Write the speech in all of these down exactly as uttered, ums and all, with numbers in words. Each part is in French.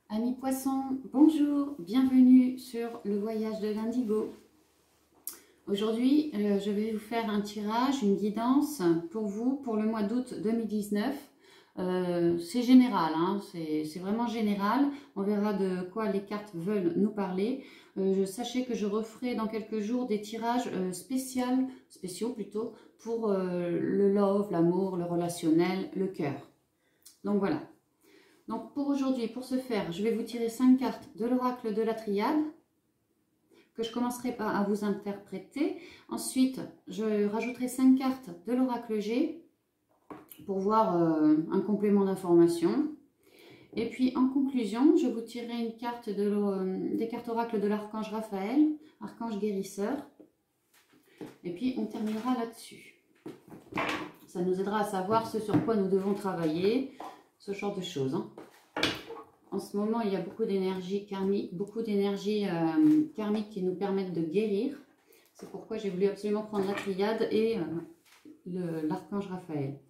Amis poissons, bonjour, bienvenue sur le voyage de l'indigo. Aujourd'hui, euh, je vais vous faire un tirage, une guidance pour vous pour le mois d'août deux mille dix-neuf. Euh, c'est général, hein, c'est vraiment général. On verra de quoi les cartes veulent nous parler. Euh, je, sachez que je referai dans quelques jours des tirages euh, spéciaux, spéciaux plutôt, pour euh, le love, l'amour, le relationnel, le cœur. Donc voilà. Donc pour aujourd'hui, pour ce faire, je vais vous tirer cinq cartes de l'oracle de la triade que je commencerai par à vous interpréter. Ensuite, je rajouterai cinq cartes de l'oracle G pour voir euh, un complément d'information. Et puis en conclusion, je vous tirerai une carte de euh, des cartes oracles de l'archange Raphaël, archange guérisseur. Et puis on terminera là-dessus. Ça nous aidera à savoir ce sur quoi nous devons travailler, ce genre de choses. Hein. En ce moment, il y a beaucoup d'énergie karmique, beaucoup d'énergie euh, karmique qui nous permettent de guérir. C'est pourquoi j'ai voulu absolument prendre la triade et euh, l'archange Raphaël.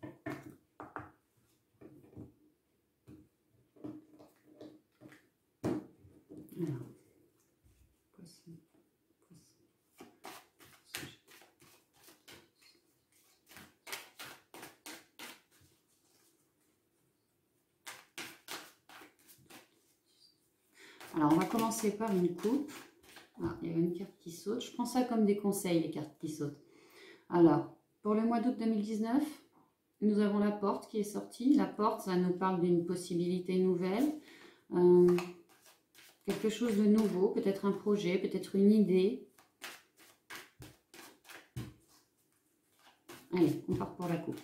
Alors. Poisson, poisson. Alors, on va commencer par une coupe. Ah, il y a une carte qui saute. Je prends ça comme des conseils, les cartes qui sautent. Alors, pour le mois d'août deux mille dix-neuf, nous avons la porte qui est sortie. La porte, ça nous parle d'une possibilité nouvelle. Euh, quelque chose de nouveau, peut-être un projet, peut-être une idée. Allez, on part pour la coupe.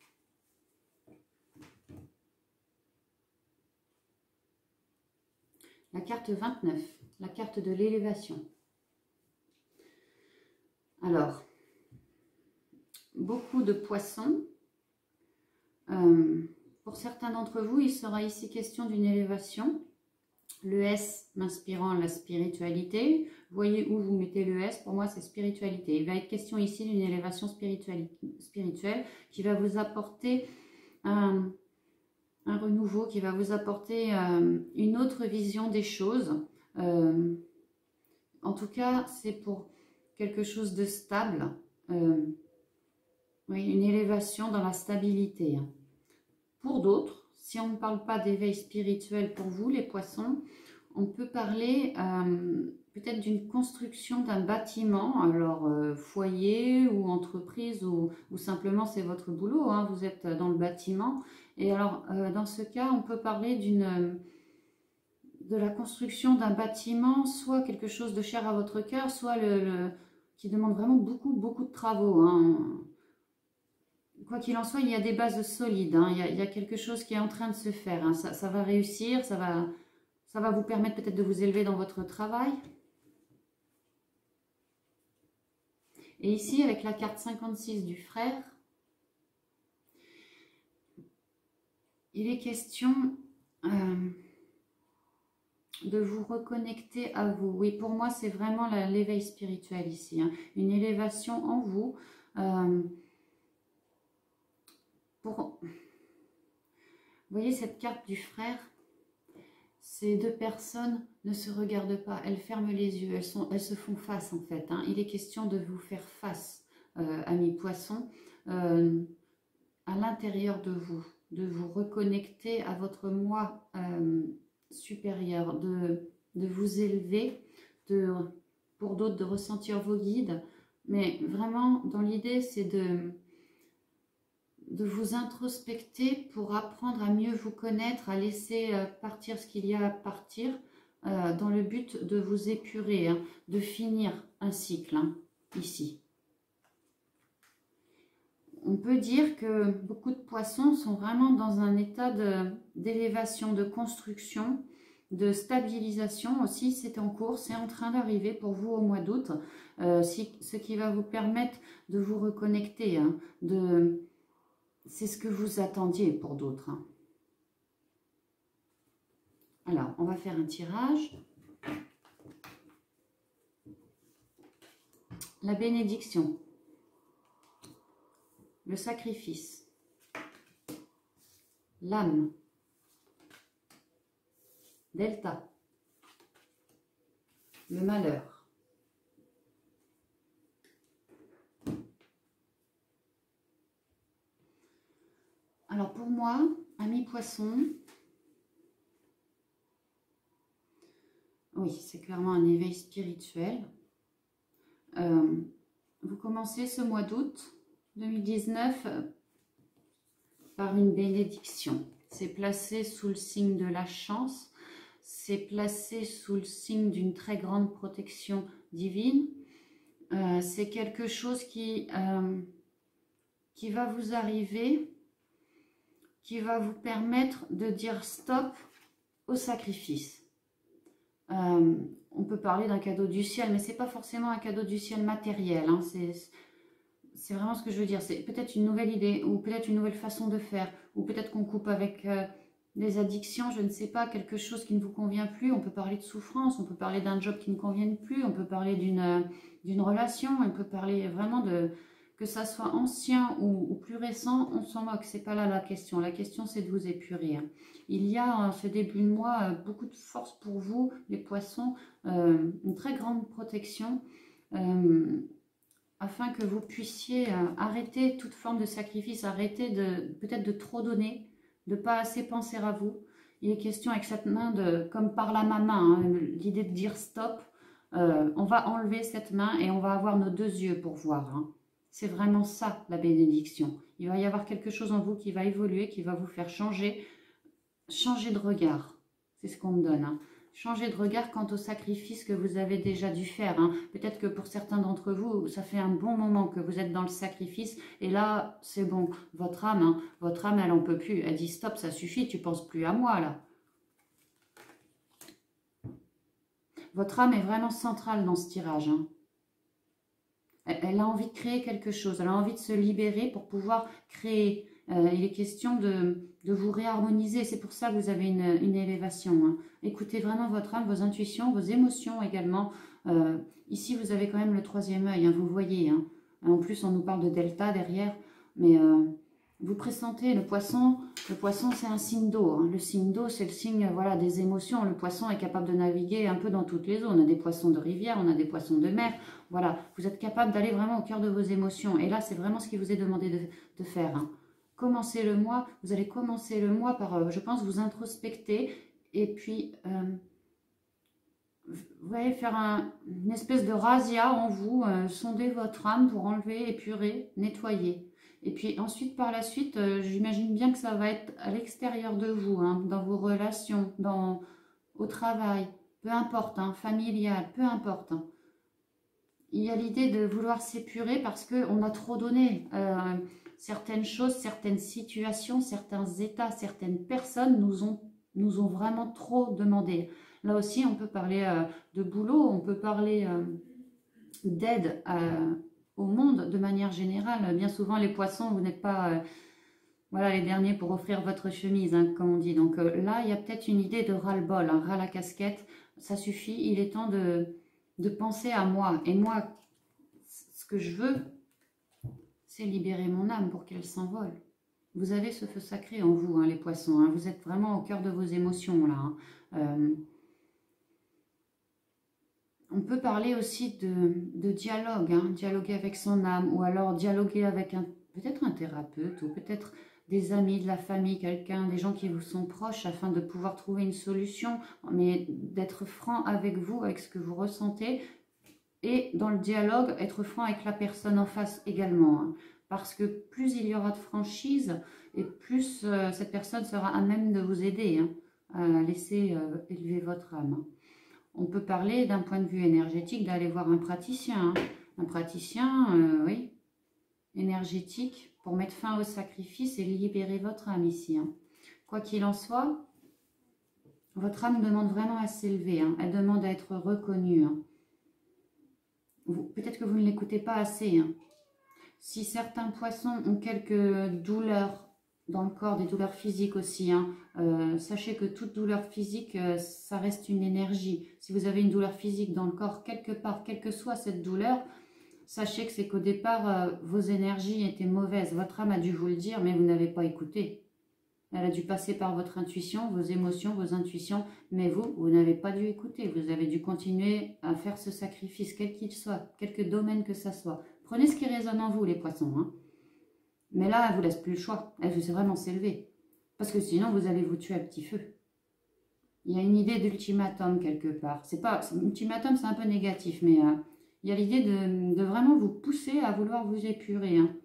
La carte vingt-neuf, la carte de l'élévation. Alors, beaucoup de poissons. Euh, pour certains d'entre vous, il sera ici question d'une élévation. Le S m'inspirant la spiritualité. Vous voyez où vous mettez le S, pour moi c'est spiritualité. Il va être question ici d'une élévation spirituelle qui va vous apporter un... un renouveau, qui va vous apporter euh, une autre vision des choses. Euh, en tout cas, c'est pour quelque chose de stable. Euh, oui, une élévation dans la stabilité. Pour d'autres, si on ne parle pas d'éveil spirituel pour vous, les poissons, on peut parler euh, peut-être d'une construction d'un bâtiment, alors euh, foyer ou entreprise, ou, ou simplement c'est votre boulot, hein, vous êtes dans le bâtiment. Et alors, euh, dans ce cas, on peut parler d'une de la construction d'un bâtiment, soit quelque chose de cher à votre cœur, soit le, le, qui demande vraiment beaucoup, beaucoup de travaux. Hein. Quoi qu'il en soit, il y a des bases solides. Hein. Il, y a, il y a quelque chose qui est en train de se faire. Hein. Ça, ça va réussir, ça va, ça va vous permettre peut-être de vous élever dans votre travail. Et ici, avec la carte cinquante-six du frère, il est question euh, de vous reconnecter à vous. Oui, pour moi, c'est vraiment l'éveil spirituel ici. Hein. Une élévation en vous. Euh, pour... Vous voyez cette carte du frère? Ces deux personnes ne se regardent pas, elles ferment les yeux, elles, sont, elles se font face en fait. Hein. Il est question de vous faire face, euh, amis poissons, euh, à l'intérieur de vous, de vous reconnecter à votre moi euh, supérieur, de, de vous élever, de, pour d'autres de ressentir vos guides. Mais vraiment, dans l'idée, c'est de... de vous introspecter pour apprendre à mieux vous connaître, à laisser partir ce qu'il y a à partir, euh, dans le but de vous épurer, hein, de finir un cycle, hein, ici. On peut dire que beaucoup de poissons sont vraiment dans un état d'élévation, de, de construction, de stabilisation aussi. C'est en cours, c'est en train d'arriver pour vous au mois d'août, euh, si, ce qui va vous permettre de vous reconnecter, hein, de... C'est ce que vous attendiez pour d'autres. Hein. Alors, on va faire un tirage. La bénédiction. Le sacrifice. L'âme. Delta. Le malheur. Alors pour moi, ami poisson, oui, c'est clairement un éveil spirituel. Euh, vous commencez ce mois d'août deux mille dix-neuf par une bénédiction. C'est placé sous le signe de la chance, c'est placé sous le signe d'une très grande protection divine. Euh, c'est quelque chose qui, euh, qui va vous arriver, qui va vous permettre de dire stop au sacrifice. Euh, on peut parler d'un cadeau du ciel, mais ce n'est pas forcément un cadeau du ciel matériel. Hein. C'est vraiment ce que je veux dire. C'est peut-être une nouvelle idée, ou peut-être une nouvelle façon de faire, ou peut-être qu'on coupe avec euh, des addictions, je ne sais pas, quelque chose qui ne vous convient plus. On peut parler de souffrance, on peut parler d'un job qui ne convienne plus, on peut parler d'une euh, d'une relation, on peut parler vraiment de... Que ça soit ancien ou, ou plus récent, on s'en moque, c'est pas là la question. La question, c'est de vous épurer. Il y a en ce début de mois beaucoup de force pour vous, les poissons, euh, une très grande protection, euh, afin que vous puissiez euh, arrêter toute forme de sacrifice, arrêter de peut-être de trop donner, de pas assez penser à vous. Il est question avec cette main, de, comme par la ma main, hein, l'idée de dire stop, euh, on va enlever cette main et on va avoir nos deux yeux pour voir, hein. C'est vraiment ça, la bénédiction. Il va y avoir quelque chose en vous qui va évoluer, qui va vous faire changer, changer de regard. C'est ce qu'on me donne. Hein. Changer de regard quant au sacrifice que vous avez déjà dû faire. Hein. Peut-être que pour certains d'entre vous, ça fait un bon moment que vous êtes dans le sacrifice. Et là, c'est bon. Votre âme, hein, votre âme, elle n'en peut plus. Elle dit stop, ça suffit, tu ne penses plus à moi là. Votre âme est vraiment centrale dans ce tirage. Hein. Elle a envie de créer quelque chose, elle a envie de se libérer pour pouvoir créer. Euh, il est question de, de vous réharmoniser, c'est pour ça que vous avez une, une élévation. Hein. Écoutez vraiment votre âme, vos intuitions, vos émotions également. Euh, ici, vous avez quand même le troisième œil, hein, vous voyez. Hein. En plus, on nous parle de delta derrière, mais euh, vous pressentez, le poisson, le poisson c'est un signe d'eau. Hein. Le signe d'eau, c'est le signe voilà, des émotions. Le poisson est capable de naviguer un peu dans toutes les eaux. On a des poissons de rivière, on a des poissons de mer. Voilà, vous êtes capable d'aller vraiment au cœur de vos émotions. Et là, c'est vraiment ce qui vous est demandé de, de faire. Hein. Commencez le mois, vous allez commencer le mois par, euh, je pense, vous introspecter. Et puis, euh, vous allez faire un, une espèce de razzia en vous, euh, sonder votre âme pour enlever, épurer, nettoyer. Et puis ensuite, par la suite, euh, j'imagine bien que ça va être à l'extérieur de vous, hein, dans vos relations, dans, au travail, peu importe, hein, familial, peu importe. Hein. Il y a l'idée de vouloir s'épurer parce qu'on a trop donné. Euh, certaines choses, certaines situations, certains états, certaines personnes nous ont, nous ont vraiment trop demandé. Là aussi, on peut parler euh, de boulot, on peut parler euh, d'aide euh, au monde de manière générale. Bien souvent, les poissons, vous n'êtes pas euh, voilà, les derniers pour offrir votre chemise, hein, comme on dit. Donc euh, là, il y a peut-être une idée de ras-le-bol, hein, ras la casquette. Ça suffit, il est temps de... de penser à moi. Et moi, ce que je veux, c'est libérer mon âme pour qu'elle s'envole. Vous avez ce feu sacré en vous, hein, les poissons. Hein. Vous êtes vraiment au cœur de vos émotions, là. Hein. Euh, on peut parler aussi de, de dialogue, hein, dialoguer avec son âme, ou alors dialoguer avec un peut-être un thérapeute, ou peut-être des amis, de la famille, quelqu'un, des gens qui vous sont proches, afin de pouvoir trouver une solution, mais d'être franc avec vous, avec ce que vous ressentez, et dans le dialogue, être franc avec la personne en face également. Hein, parce que plus il y aura de franchise, et plus euh, cette personne sera à même de vous aider, hein, à laisser euh, élever votre âme. On peut parler d'un point de vue énergétique, d'aller voir un praticien. Hein. Un praticien, euh, oui, énergétique, pour mettre fin au sacrifice et libérer votre âme ici. Hein. Quoi qu'il en soit, votre âme demande vraiment à s'élever. Hein. Elle demande à être reconnue. Hein. Peut-être que vous ne l'écoutez pas assez. Hein. Si certains poissons ont quelques douleurs dans le corps, des douleurs physiques aussi, hein, euh, sachez que toute douleur physique, euh, ça reste une énergie. Si vous avez une douleur physique dans le corps, quelque part, quelle que soit cette douleur, sachez que c'est qu'au départ, euh, vos énergies étaient mauvaises. Votre âme a dû vous le dire, mais vous n'avez pas écouté. Elle a dû passer par votre intuition, vos émotions, vos intuitions, mais vous, vous n'avez pas dû écouter. Vous avez dû continuer à faire ce sacrifice, quel qu'il soit, quelque domaine que ça soit. Prenez ce qui résonne en vous, les poissons. Hein. Mais là, elle ne vous laisse plus le choix. Elle veut vraiment s'élever. Parce que sinon, vous allez vous tuer à petit feu. Il y a une idée d'ultimatum quelque part. C'est pas, ultimatum, c'est un peu négatif, mais euh, il y a l'idée de, de vraiment vous pousser à vouloir vous épurer. Hein.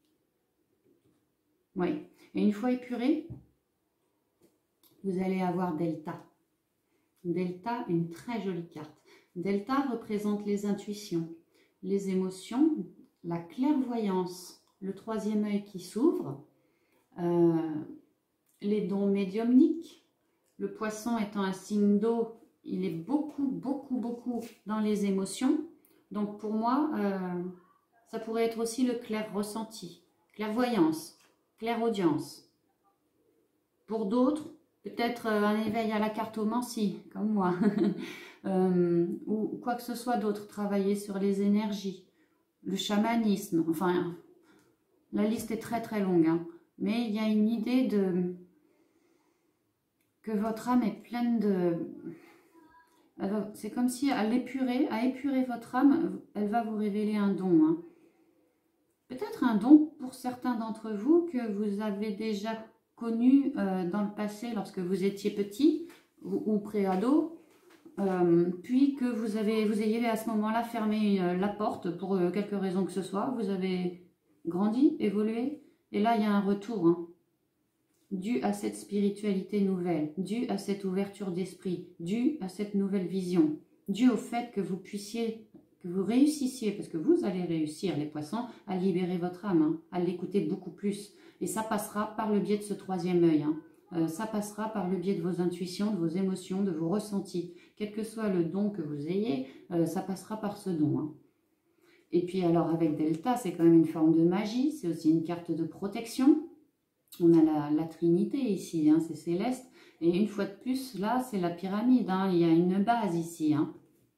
Oui. Et une fois épuré, vous allez avoir Delta. Delta, une très jolie carte. Delta représente les intuitions, les émotions, la clairvoyance, le troisième œil qui s'ouvre, euh, les dons médiumniques. Le poisson étant un signe d'eau, il est beaucoup, beaucoup, beaucoup dans les émotions. Donc pour moi, euh, ça pourrait être aussi le clair ressenti, clairvoyance, clairaudience. Pour d'autres, peut-être un éveil à la cartomancie, comme moi, euh, ou quoi que ce soit d'autre, travailler sur les énergies, le chamanisme, enfin, la liste est très très longue, hein. Mais il y a une idée de que votre âme est pleine de... C'est comme si à l'épurer, à épurer votre âme, elle va vous révéler un don. Hein. Peut-être un don pour certains d'entre vous que vous avez déjà connu euh, dans le passé lorsque vous étiez petit ou, ou pré-ado, euh, puis que vous, avez, vous ayez à ce moment-là fermé euh, la porte pour euh, quelque raison que ce soit. Vous avez grandi, évolué, et là il y a un retour. Hein. Dû à cette spiritualité nouvelle, dû à cette ouverture d'esprit, dû à cette nouvelle vision, dû au fait que vous puissiez, que vous réussissiez, parce que vous allez réussir, les poissons, à libérer votre âme, hein, à l'écouter beaucoup plus. Et ça passera par le biais de ce troisième œil. Hein. Euh, ça passera par le biais de vos intuitions, de vos émotions, de vos ressentis. Quel que soit le don que vous ayez, euh, ça passera par ce don. Hein. Et puis alors avec Delta, c'est quand même une forme de magie, c'est aussi une carte de protection. On a la, la Trinité ici, hein, c'est céleste. Et une fois de plus, là, c'est la pyramide. Hein, il y a une base ici. Hein.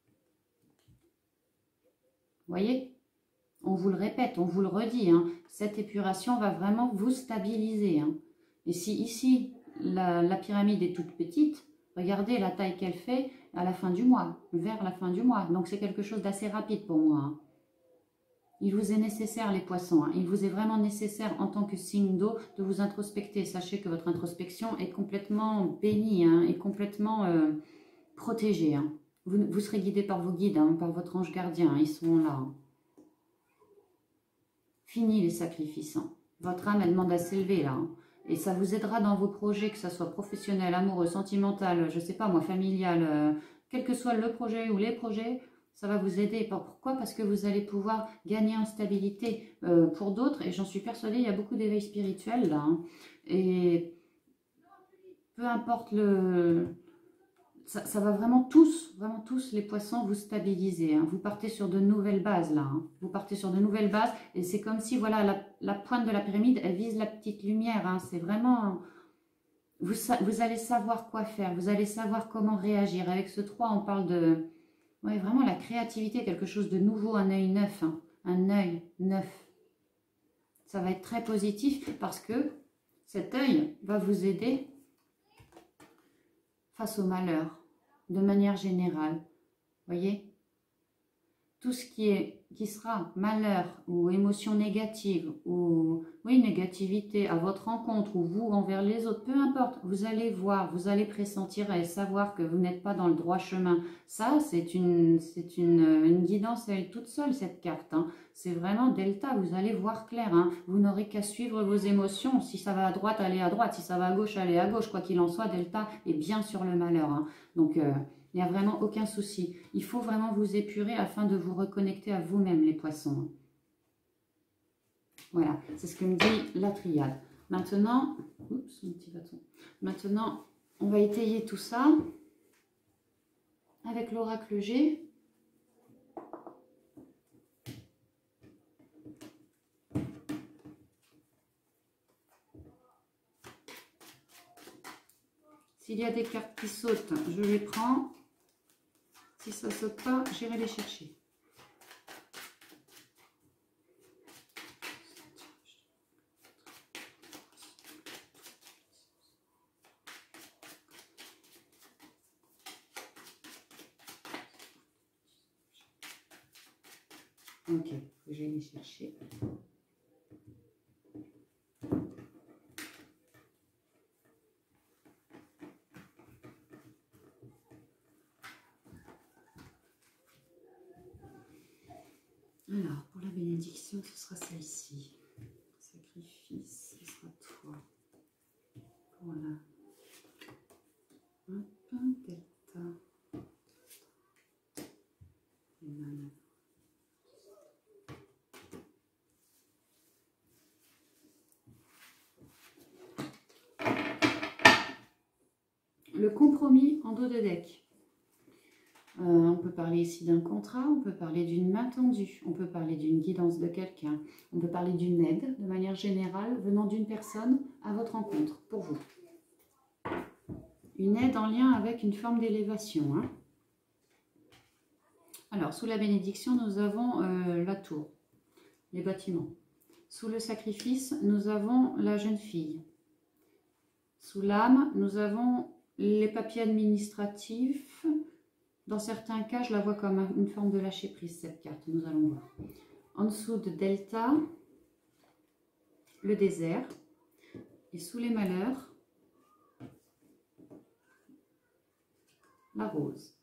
Vous voyez? On vous le répète, on vous le redit. Hein, cette épuration va vraiment vous stabiliser. Hein. Et si ici, la, la pyramide est toute petite, regardez la taille qu'elle fait à la fin du mois, vers la fin du mois. Donc, c'est quelque chose d'assez rapide pour moi. Hein. Il vous est nécessaire, les poissons, hein. Il vous est vraiment nécessaire en tant que signe d'eau de vous introspecter. Sachez que votre introspection est complètement bénie, hein, est complètement euh, protégée. Hein. Vous, vous serez guidé par vos guides, hein, par votre ange gardien, hein, ils sont là. Hein. Fini les sacrifices. Hein. Votre âme, elle demande à s'élever là. Hein. Et ça vous aidera dans vos projets, que ce soit professionnel, amoureux, sentimental, je ne sais pas moi, familial, euh, quel que soit le projet ou les projets. Ça va vous aider. Pourquoi? Parce que vous allez pouvoir gagner en stabilité euh, pour d'autres. Et j'en suis persuadée, il y a beaucoup d'éveil spirituel là. Hein. Et peu importe le... Ça, ça va vraiment tous, vraiment tous les poissons vous stabiliser. Hein. Vous partez sur de nouvelles bases là. Hein. Vous partez sur de nouvelles bases. Et c'est comme si, voilà, la, la pointe de la pyramide, elle vise la petite lumière. Hein. C'est vraiment... Vous, vous allez savoir quoi faire. Vous allez savoir comment réagir. Avec ce trois, on parle de... Oui, vraiment la créativité, quelque chose de nouveau, un œil neuf, hein, un œil neuf. Ça va être très positif parce que cet œil va vous aider face au malheur, de manière générale. Voyez? Tout ce qui, est, qui sera malheur ou émotion négative ou oui, négativité à votre rencontre ou vous envers les autres, peu importe, vous allez voir, vous allez pressentir et savoir que vous n'êtes pas dans le droit chemin. Ça, c'est une, c'est une, une guidance à elle toute seule, cette carte. Hein. C'est vraiment Delta, vous allez voir clair. Hein. Vous n'aurez qu'à suivre vos émotions. Si ça va à droite, allez à droite. Si ça va à gauche, allez à gauche. Quoi qu'il en soit, Delta est bien sur le malheur. Hein. Donc... Euh, il n'y a vraiment aucun souci. Il faut vraiment vous épurer afin de vous reconnecter à vous-même, les poissons. Voilà, c'est ce que me dit la triade. Maintenant, oups, mon petit bâton. Maintenant, on va étayer tout ça avec l'oracle G. S'il y a des cartes qui sautent, je les prends. Si ça ne saute pas, j'irai les chercher. Ok, faut que j'aille les chercher. Alors, pour la bénédiction, ce sera celle-ci. Sacrifice, ce sera toi. Voilà. Hop, delta. Et manœuvre. Le compromis en dos de deck. Euh, on peut parler ici d'un contrat, on peut parler d'une main tendue, on peut parler d'une guidance de quelqu'un, on peut parler d'une aide de manière générale venant d'une personne à votre rencontre, pour vous. Une aide en lien avec une forme d'élévation. Hein. Alors, sous la bénédiction, nous avons euh, la tour, les bâtiments. Sous le sacrifice, nous avons la jeune fille. Sous l'âme, nous avons les papiers administratifs. Dans certains cas, je la vois comme une forme de lâcher prise, cette carte. Nous allons voir. En dessous de Delta, le désert. Et sous les malheurs, la rose.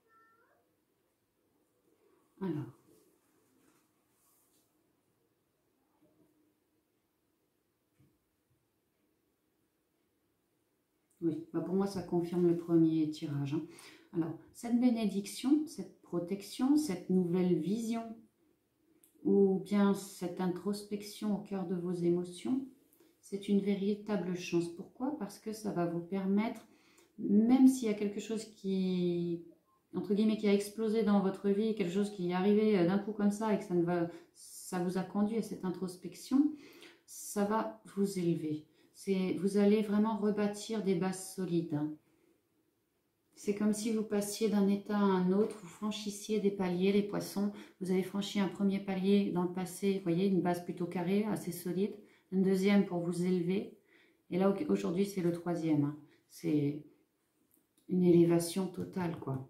Alors. Oui, bah pour moi, ça confirme le premier tirage. Hein. Alors, cette bénédiction, cette protection, cette nouvelle vision, ou bien cette introspection au cœur de vos émotions, c'est une véritable chance. Pourquoi? Parce que ça va vous permettre, même s'il y a quelque chose qui, entre guillemets, qui a explosé dans votre vie, quelque chose qui est arrivé d'un coup comme ça et que ça, ne va, ça vous a conduit à cette introspection, ça va vous élever. Vous allez vraiment rebâtir des bases solides. Hein. C'est comme si vous passiez d'un état à un autre, vous franchissiez des paliers, les poissons. Vous avez franchi un premier palier dans le passé, vous voyez, une base plutôt carrée, assez solide. Un deuxième pour vous élever. Et là, aujourd'hui, c'est le troisième. Hein. C'est une élévation totale, quoi.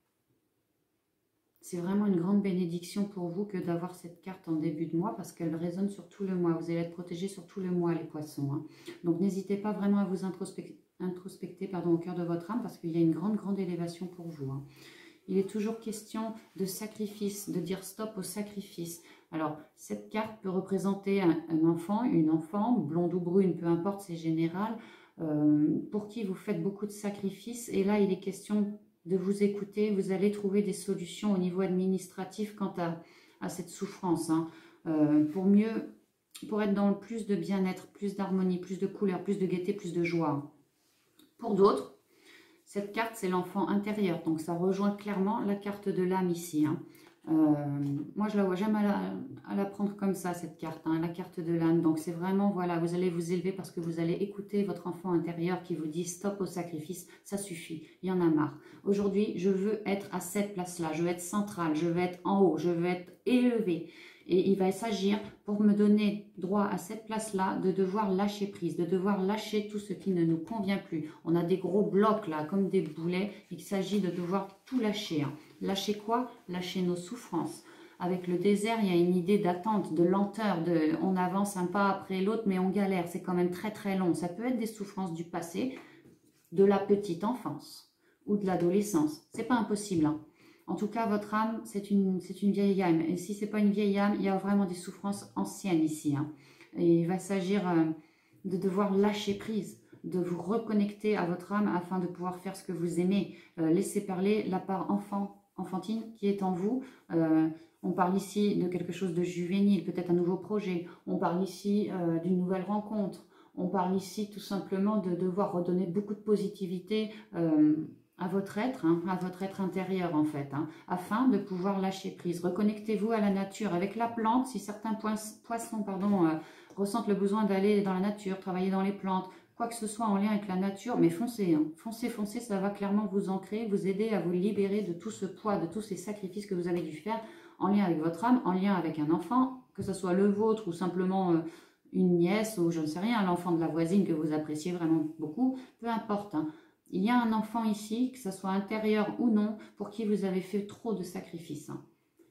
C'est vraiment une grande bénédiction pour vous que d'avoir cette carte en début de mois parce qu'elle résonne sur tout le mois. Vous allez être protégés sur tout le mois, les poissons. Hein. Donc, n'hésitez pas vraiment à vous introspecter. introspecter pardon, au cœur de votre âme parce qu'il y a une grande, grande élévation pour vous. Hein. Il est toujours question de sacrifice, de dire stop au sacrifice. Alors, cette carte peut représenter un, un enfant, une enfant, blonde ou brune, peu importe, c'est général, euh, pour qui vous faites beaucoup de sacrifices. Et là, il est question de vous écouter. Vous allez trouver des solutions au niveau administratif quant à, à cette souffrance. Hein. Euh, pour mieux, pour être dans le plus de bien-être, plus d'harmonie, plus de couleur, plus de gaieté, plus de joie. Pour d'autres, cette carte, c'est l'enfant intérieur. Donc, ça rejoint clairement la carte de l'âme ici. Hein. Euh, moi, je la vois jamais à la, à la prendre comme ça, cette carte, hein, la carte de l'âme. Donc, c'est vraiment, voilà, vous allez vous élever parce que vous allez écouter votre enfant intérieur qui vous dit stop au sacrifice, ça suffit, il y en a marre. Aujourd'hui, je veux être à cette place-là, je veux être centrale, je veux être en haut, je veux être élevé. Et il va s'agir, pour me donner droit à cette place-là, de devoir lâcher prise, de devoir lâcher tout ce qui ne nous convient plus. On a des gros blocs là, comme des boulets. Il s'agit de devoir tout lâcher. Hein. Lâcher quoi? Lâcher nos souffrances. Avec le désert, il y a une idée d'attente, de lenteur, de, on avance un pas après l'autre, mais on galère. C'est quand même très très long. Ça peut être des souffrances du passé, de la petite enfance ou de l'adolescence. C'est pas impossible. Hein. En tout cas, votre âme, c'est une, c'est une vieille âme. Et si ce n'est pas une vieille âme, il y a vraiment des souffrances anciennes ici. Hein. Et il va s'agir euh, de devoir lâcher prise, de vous reconnecter à votre âme afin de pouvoir faire ce que vous aimez. Euh, laissez parler la part enfant, enfantine qui est en vous. Euh, on parle ici de quelque chose de juvénile, peut-être un nouveau projet. On parle ici euh, d'une nouvelle rencontre. On parle ici tout simplement de devoir redonner beaucoup de positivité euh, à votre être, hein, à votre être intérieur en fait, hein, afin de pouvoir lâcher prise. Reconnectez-vous à la nature avec la plante. Si certains poissons pardon, euh, ressentent le besoin d'aller dans la nature, travailler dans les plantes, quoi que ce soit en lien avec la nature, mais foncez, hein, foncez, foncez, ça va clairement vous ancrer, vous aider à vous libérer de tout ce poids, de tous ces sacrifices que vous avez dû faire en lien avec votre âme, en lien avec un enfant, que ce soit le vôtre ou simplement euh, une nièce ou je ne sais rien, l'enfant de la voisine que vous appréciez vraiment beaucoup, peu importe, hein. Il y a un enfant ici, que ce soit intérieur ou non, pour qui vous avez fait trop de sacrifices. Hein.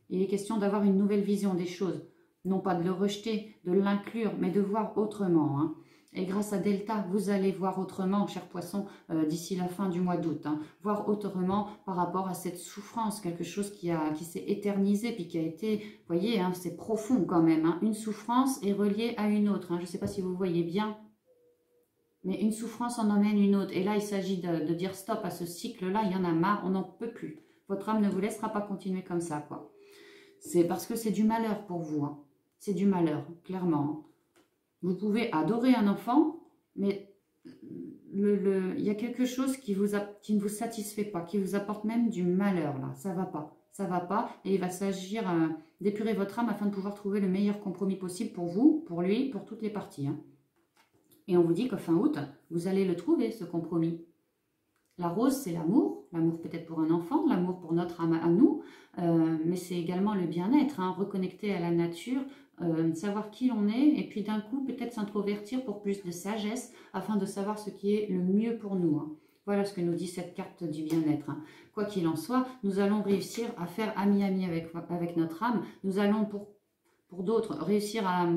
Il est question d'avoir une nouvelle vision des choses. Non pas de le rejeter, de l'inclure, mais de voir autrement. Hein. Et grâce à Delta, vous allez voir autrement, chers poissons, euh, d'ici la fin du mois d'août. Hein. Voir autrement par rapport à cette souffrance, quelque chose qui, a, qui s'est éternisé, puis qui a été, vous voyez, hein, c'est profond quand même. Hein. Une souffrance est reliée à une autre. Hein. Je ne sais pas si vous voyez bien, mais une souffrance en emmène une autre. Et là, il s'agit de, de dire stop à ce cycle-là, il y en a marre, on n'en peut plus. Votre âme ne vous laissera pas continuer comme ça, quoi. C'est parce que c'est du malheur pour vous. Hein. C'est du malheur, clairement. Vous pouvez adorer un enfant, mais le, le, il y a quelque chose qui, vous a, qui ne vous satisfait pas, qui vous apporte même du malheur, là. Ça ne va pas, ça ne va pas. Et il va s'agir euh, d'épurer votre âme afin de pouvoir trouver le meilleur compromis possible pour vous, pour lui, pour toutes les parties. Hein. Et on vous dit qu'à fin août, vous allez le trouver, ce compromis. La rose, c'est l'amour, l'amour peut-être pour un enfant, l'amour pour notre âme à nous, euh, mais c'est également le bien-être, hein, reconnecter à la nature, euh, savoir qui l'on est, et puis d'un coup peut-être s'introvertir pour plus de sagesse, afin de savoir ce qui est le mieux pour nous. Hein. Voilà ce que nous dit cette carte du bien-être. Hein. Quoi qu'il en soit, nous allons réussir à faire ami-ami avec, avec notre âme, nous allons pour, pour d'autres réussir à...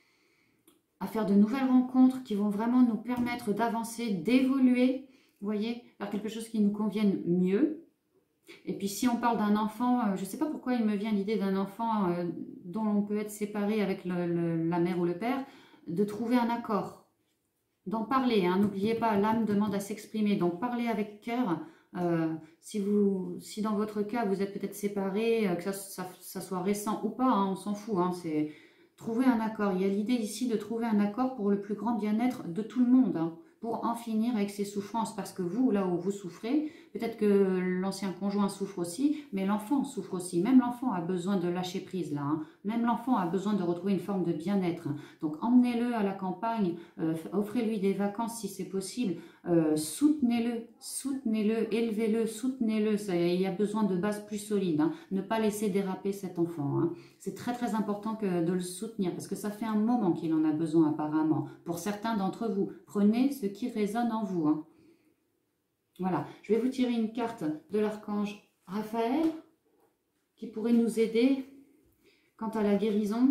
à faire de nouvelles rencontres qui vont vraiment nous permettre d'avancer, d'évoluer, vous voyez, vers quelque chose qui nous convienne mieux. Et puis si on parle d'un enfant, euh, je ne sais pas pourquoi il me vient l'idée d'un enfant euh, dont on peut être séparé avec le, le, la mère ou le père, de trouver un accord, d'en parler. Hein, n'oubliez pas, l'âme demande à s'exprimer, donc parlez avec cœur. Euh, si, vous, si dans votre cas, vous êtes peut-être séparés, euh, que ça, ça, ça soit récent ou pas, hein, on s'en fout, hein, c'est... Trouver un accord. Il y a l'idée ici de trouver un accord pour le plus grand bien-être de tout le monde, hein, pour en finir avec ces souffrances. Parce que vous, là où vous souffrez, peut-être que l'ancien conjoint souffre aussi, mais l'enfant souffre aussi. Même l'enfant a besoin de lâcher prise, là. Hein. Même l'enfant a besoin de retrouver une forme de bien-être. Hein. Donc, emmenez-le à la campagne, euh, offrez-lui des vacances si c'est possible, euh, soutenez-le, soutenez-le, élevez-le, soutenez-le. Il y a besoin de bases plus solides. Hein. Ne pas laisser déraper cet enfant. Hein. C'est très, très important que de le soutenir parce que ça fait un moment qu'il en a besoin apparemment. Pour certains d'entre vous, prenez ce qui résonne en vous. Hein. Voilà, je vais vous tirer une carte de l'archange Raphaël qui pourrait nous aider quant à la guérison.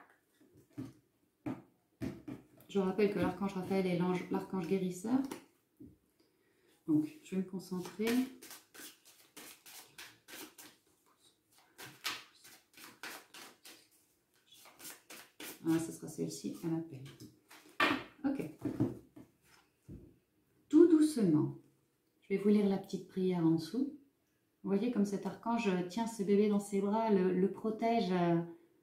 Je rappelle que l'archange Raphaël est l'archange guérisseur. Donc, je vais me concentrer. Ah, ce sera celle-ci, elle appelle. Ok. Tout doucement. Je vais vous lire la petite prière en dessous. Vous voyez comme cet archange tient ce bébé dans ses bras, le, le protège, euh,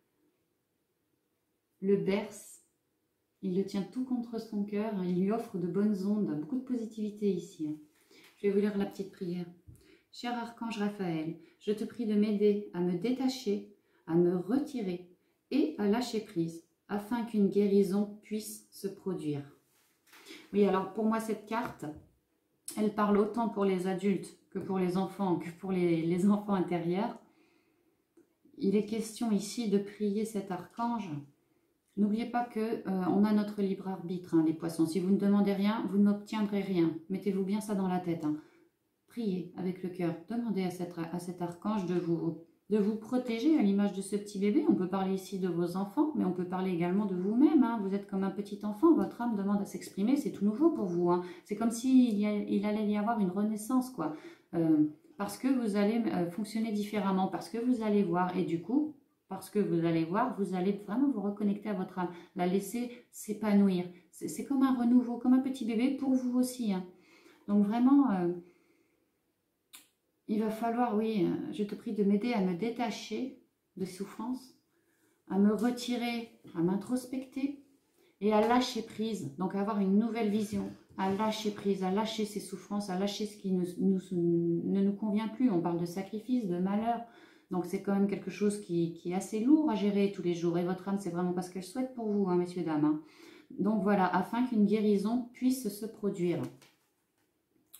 le berce. Il le tient tout contre son cœur. Il lui offre de bonnes ondes, beaucoup de positivité ici. Je vais vous lire la petite prière. Cher archange Raphaël, je te prie de m'aider à me détacher, à me retirer et à lâcher prise, afin qu'une guérison puisse se produire. Oui, alors pour moi, cette carte, elle parle autant pour les adultes que pour les enfants, que pour les, les enfants intérieurs. Il est question ici de prier cet archange. N'oubliez pas qu'on euh, a notre libre arbitre, hein, les poissons. Si vous ne demandez rien, vous n'obtiendrez rien. Mettez-vous bien ça dans la tête. Hein. Priez avec le cœur. Demandez à, cette, à cet archange de vous... de vous protéger à l'image de ce petit bébé. On peut parler ici de vos enfants, mais on peut parler également de vous-même. Hein. Vous êtes comme un petit enfant, votre âme demande à s'exprimer, c'est tout nouveau pour vous. Hein. C'est comme s'il y a, il allait y avoir une renaissance, quoi. Euh, parce que vous allez euh, fonctionner différemment, parce que vous allez voir, et du coup, parce que vous allez voir, vous allez vraiment vous reconnecter à votre âme, la laisser s'épanouir. C'est comme un renouveau, comme un petit bébé pour vous aussi. Hein. Donc vraiment... Euh, il va falloir, oui, je te prie de m'aider à me détacher de souffrances, à me retirer, à m'introspecter et à lâcher prise. Donc avoir une nouvelle vision, à lâcher prise, à lâcher ces souffrances, à lâcher ce qui nous, nous, ne nous convient plus. On parle de sacrifice, de malheur. Donc c'est quand même quelque chose qui, qui est assez lourd à gérer tous les jours. Et votre âme, c'est vraiment pas ce qu'elle souhaite pour vous, hein, messieurs, dames. Hein. Donc voilà, afin qu'une guérison puisse se produire.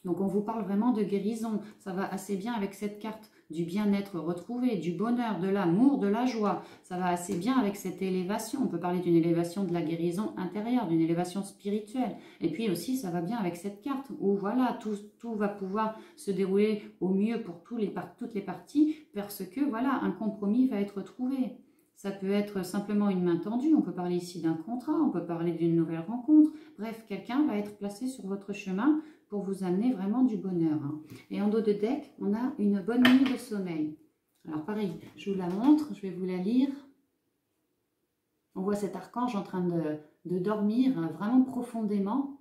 Donc on vous parle vraiment de guérison. Ça va assez bien avec cette carte du bien-être retrouvé, du bonheur, de l'amour, de la joie. Ça va assez bien avec cette élévation. On peut parler d'une élévation de la guérison intérieure, d'une élévation spirituelle. Et puis aussi, ça va bien avec cette carte où voilà, tout, tout va pouvoir se dérouler au mieux pour tous les, toutes les parties parce que voilà, un compromis va être trouvé. Ça peut être simplement une main tendue, on peut parler ici d'un contrat, on peut parler d'une nouvelle rencontre. Bref, quelqu'un va être placé sur votre chemin pour vous amener vraiment du bonheur. Et en dos de deck, on a une bonne nuit de sommeil. Alors pareil, je vous la montre, je vais vous la lire. On voit cet archange en train de, de dormir vraiment profondément.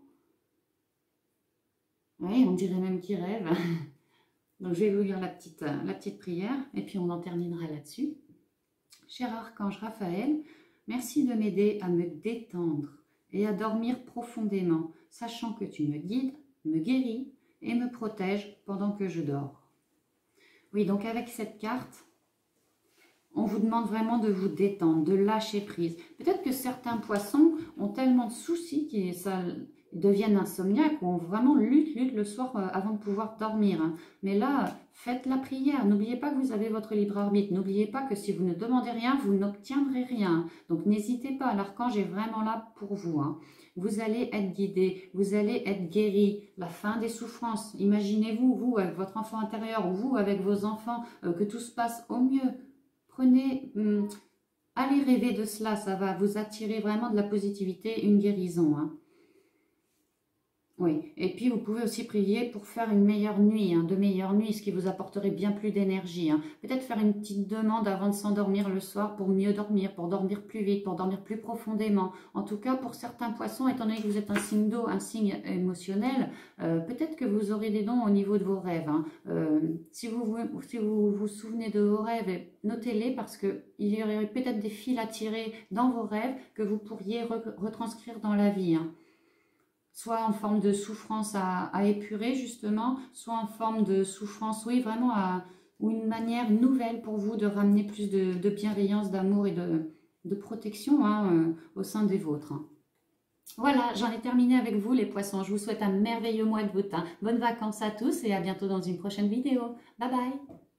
Oui, on dirait même qu'il rêve. Donc je vais vous lire la petite, la petite prière et puis on en terminera là-dessus. Cher archange Raphaël, merci de m'aider à me détendre et à dormir profondément, sachant que tu me guides, me guéris et me protèges pendant que je dors. Oui, donc avec cette carte, on vous demande vraiment de vous détendre, de lâcher prise. Peut-être que certains poissons ont tellement de soucis qu'ils deviennent insomniaques, ou ont vraiment lutte, lutte le soir avant de pouvoir dormir. Mais là, faites la prière. N'oubliez pas que vous avez votre libre arbitre. N'oubliez pas que si vous ne demandez rien, vous n'obtiendrez rien. Donc n'hésitez pas, l'archange est vraiment là pour vous. Hein. Vous allez être guidé, vous allez être guéri. La fin des souffrances. Imaginez-vous, vous avec votre enfant intérieur, ou vous avec vos enfants, euh, que tout se passe au mieux. Prenez, hum, allez rêver de cela, ça va vous attirer vraiment de la positivité, une guérison. Hein. Oui, et puis vous pouvez aussi prier pour faire une meilleure nuit, hein, de meilleures nuits, ce qui vous apporterait bien plus d'énergie. Hein. Peut-être faire une petite demande avant de s'endormir le soir pour mieux dormir, pour dormir plus vite, pour dormir plus profondément. En tout cas, pour certains poissons, étant donné que vous êtes un signe d'eau, un signe émotionnel, euh, peut-être que vous aurez des dons au niveau de vos rêves. Hein. Euh, si, vous, vous, si vous vous souvenez de vos rêves, notez-les parce qu'il y aurait peut-être des fils à tirer dans vos rêves que vous pourriez re retranscrire dans la vie. Hein. Soit en forme de souffrance à, à épurer justement, soit en forme de souffrance, oui, vraiment, à, ou une manière nouvelle pour vous de ramener plus de, de bienveillance, d'amour et de, de protection hein, euh, au sein des vôtres. Hein. Voilà, j'en ai terminé avec vous les poissons. Je vous souhaite un merveilleux mois de août. Hein. Bonnes vacances à tous et à bientôt dans une prochaine vidéo. Bye bye.